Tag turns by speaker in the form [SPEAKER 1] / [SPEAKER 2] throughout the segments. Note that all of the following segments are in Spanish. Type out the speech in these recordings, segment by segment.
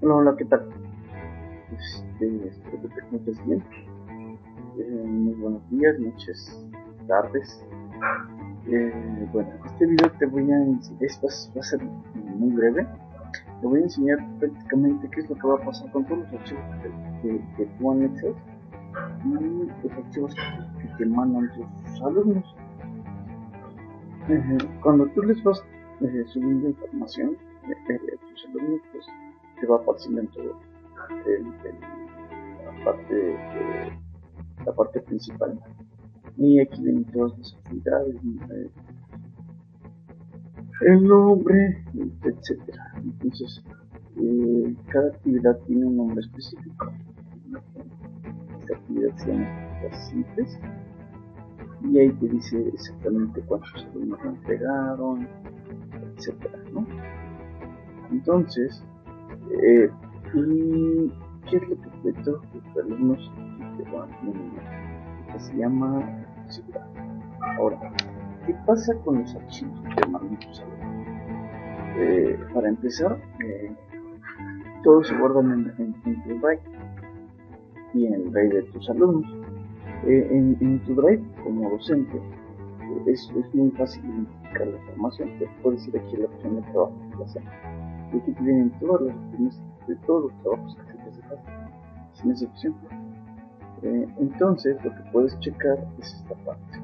[SPEAKER 1] Hola, ¿qué tal? Espero que te encuentres bien. Muy buenos días, noches, tardes. Bueno, este video te voy a enseñar, va a ser muy breve. Te voy a enseñar prácticamente qué es lo que va a pasar con todos los archivos que tú anexas y los archivos que te mandan tus alumnos. Cuando tú les vas subiendo información, tus alumnos, pues te va apareciendo en todo la parte principal. Y aquí vienen todas las actividades, el nombre, etcétera. Entonces, cada actividad tiene un nombre específico. Esta actividad se llama actividades simples y ahí te dice exactamente cuántos alumnos lo entregaron, etcétera, ¿no? Entonces, ¿y qué es lo que todos los alumnos te van a que se llama seguridad? Ahora, ¿qué pasa con los archivos que te mandan tus alumnos? Para empezar, todos se guardan en tu drive y en el drive de tus alumnos. En tu drive, como docente, es muy fácil identificar la información. Te puedes ir aquí a la opción de trabajo de clase y aquí te vienen todas las opciones de todos los trabajos que se te hace falta, sin excepción. Entonces, lo que puedes checar es esta parte.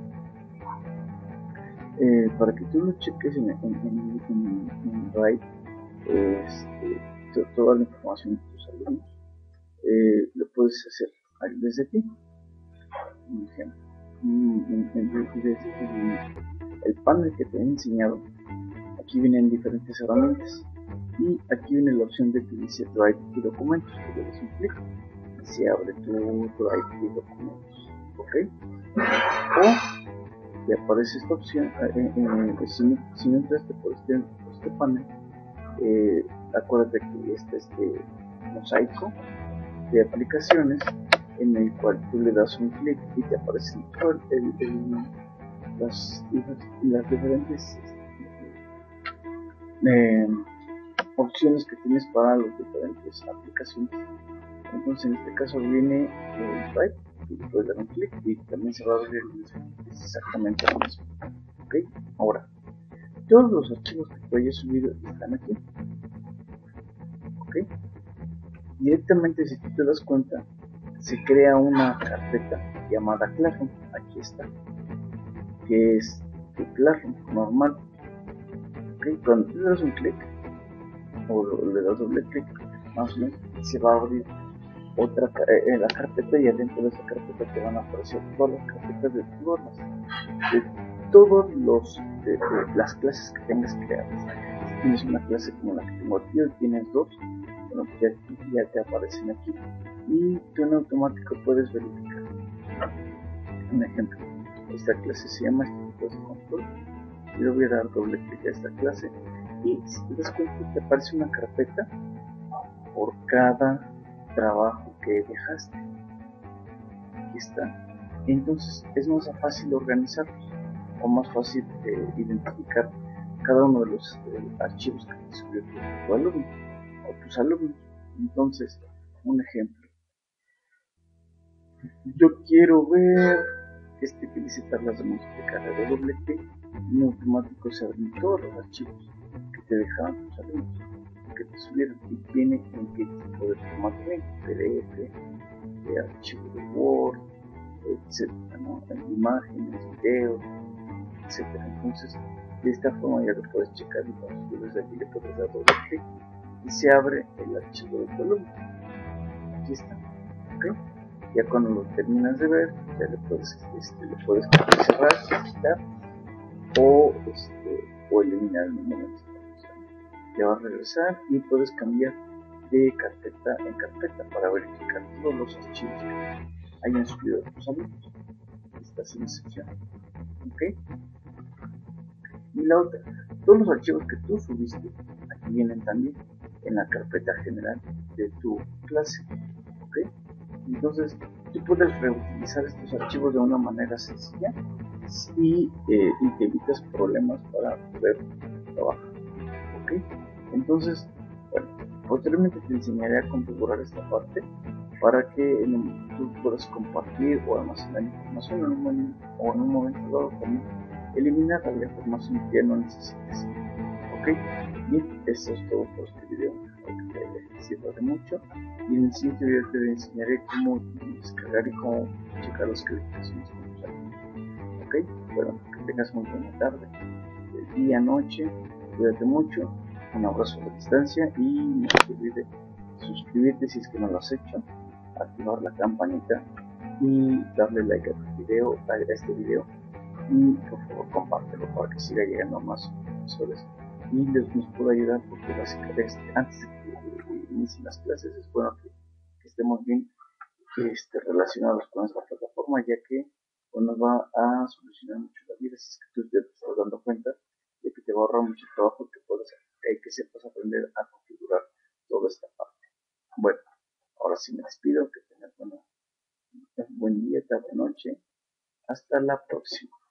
[SPEAKER 1] Para que tú lo cheques en Drive, toda la información de tus alumnos, lo puedes hacer desde ti. Por ejemplo, el panel que te he enseñado, aquí vienen diferentes herramientas y aquí viene la opción de que dice Drive y documentos. Le das un clic y se abre tu Drive y documentos, ¿ok? O te aparece esta opción. Si no entraste por este panel, acuérdate que este mosaico de aplicaciones en el cual tú le das un clic y te aparecen las diferentes opciones que tienes para las diferentes aplicaciones. Entonces, en este caso viene el Drive y le puedes dar un clic y también se va a abrir exactamente lo mismo. ¿Ok? Ahora, todos los archivos que tú hayas subido están aquí. ¿Ok? Directamente, si tú te das cuenta, se crea una carpeta llamada Classroom. Aquí está, que es tu Classroom normal. ¿Ok? Cuando tú le das un clic o le das doble clic, más o menos se va a abrir otra la carpeta, y adentro de esa carpeta te van a aparecer todas las carpetas de todas las clases que tengas creadas. Si tienes una clase como la que tengo aquí, o tienes dos, bueno, ya te aparecen aquí y tú en automático puedes verificar. Un ejemplo, esta clase se llama estructuras de control. Yo voy a dar doble clic a esta clase y si te das cuenta te aparece una carpeta por cada trabajo que dejaste. Aquí está. Entonces es más fácil organizarlos, o más fácil identificar cada uno de los archivos que te subió tu alumno o tus alumnos. Entonces, un ejemplo, yo quiero ver que dice tablas de multiplicar, de doble clic y en automático se abren todos los archivos que te dejaron tus alumnos, que te subieron, y viene en qué tipo de formato ven: PDF, de archivo de Word, etcétera, ¿no? Imágenes, videos, etcétera. Entonces, de esta forma ya lo puedes checar, y tú desde aquí le puedes dar doble clic y se abre el archivo de tu alumno. Aquí está, ¿ok? Ya cuando lo terminas de ver, ya le puedes cerrar, quitar o eliminar el momento. Ya vas a regresar y puedes cambiar de carpeta en carpeta para verificar todos los archivos que hayan subido tus alumnos. Esta sin excepción, ¿ok? Y la otra, todos los archivos que tú subiste aquí vienen también en la carpeta general de tu clase, ¿ok? Entonces tú puedes reutilizar estos archivos de una manera sencilla y te evitas problemas para poder trabajar, ¿ok? Entonces, bueno, Posteriormente te enseñaré a configurar esta parte para que tú puedas compartir o almacenar información en un momento dado también eliminar la información que ya no necesites. Ok, bien, eso es todo por este video. Espero que te sirva de mucho, y en el siguiente video te enseñaré cómo descargar y cómo checar las calificaciones con tus alumnos. Ok, bueno, que tengas muy buena tarde, día, noche, cuídate mucho, un abrazo a la distancia, y no te olvides suscribirte si es que no lo has hecho, activar la campanita y darle like a este video, y por favor compártelo para que siga llegando a más profesores y nos pueda ayudar, porque básicamente antes de que inicien las clases es bueno que estemos bien relacionados con esta plataforma, ya que nos va a solucionar mucho la vida si es que tú te estás dando cuenta de que te va a ahorrar mucho trabajo, que sepas aprender a configurar toda esta parte. Bueno, ahora sí me despido, que tengas un buen día, tarde, noche, hasta la próxima.